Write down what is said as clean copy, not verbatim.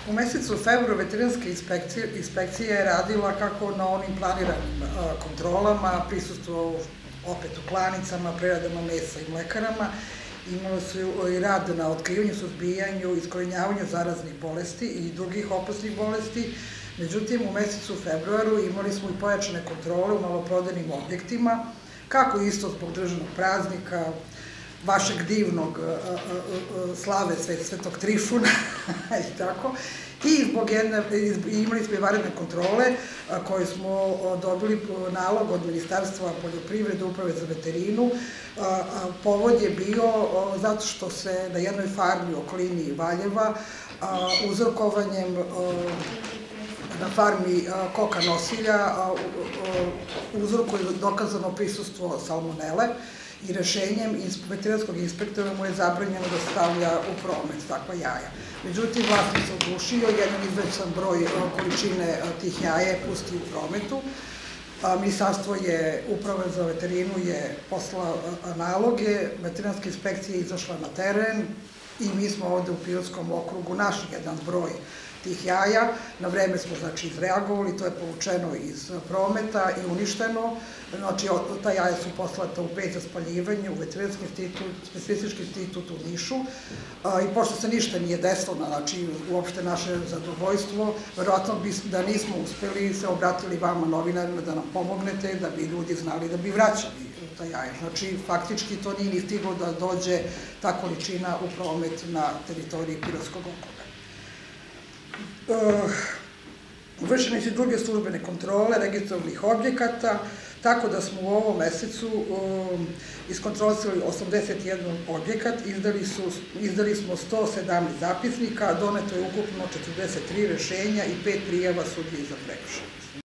U mesecu februara veterinarska inspekcija je radila kako na onim planiranim kontrolama, prisustvo opet u klanicama, preradama mesa i mlekarama. Imali su i rad na otkrivanju, suzbijanju, iskorenjavanju zaraznih bolesti i drugih opasnih bolesti. Međutim, u mesecu februaru imali smo i pojačane kontrole u maloprodajnim objektima, kako isto zbog državnog praznika, vašeg divnog slave Svetog Trifuna i tako. I imali smo i vanredne kontrole koje smo dobili nalog od Ministarstva poljoprivrede, Uprave za veterinu. Povod je bio zato što se na jednoj farmi u okolini Valjeva uzorkovanjem na farmi koka nosilja uzorkuje dokazano prisustvo salmonele i rešenjem veterinarskog inspektora mu je zabranjeno da stavlja u promet takva jaja. Međutim, vlasnik se odlučio, jedan izvećan broj količine tih jaja je pustio u prometu. Ministarstvo je, Uprava za veterinu je poslala naloge, veterinarska inspekcija je izašla na teren i mi smo ovde u Pirotskom okrugu našli jedan broj tih jaja. Na vreme smo, izreagovali, to je povučeno iz prometa i uništeno. Znači, ta jaja su poslata u peć za spaljivanje, u veterinarski specijalistički institut u Nišu. I pošto se ništa nije desilo, znači, uopšte naše zadovoljstvo, verovatno da nismo uspeli, se obratili vama novinarima da nam pomognete, da bi ljudi znali da bi vraćali ta jaja. Znači, faktički to nije ni stiglo da dođe ta količina u promet na teritoriji Pirotskog okruga. Vršene su druge službene kontrole registrovanih objekata, tako da smo u ovom mesecu iskontrolisali 81 objekat, izdali smo 117 zapisnika, doneto je ukupno 43 rešenja i 5 prijava sudiji za prekršaj.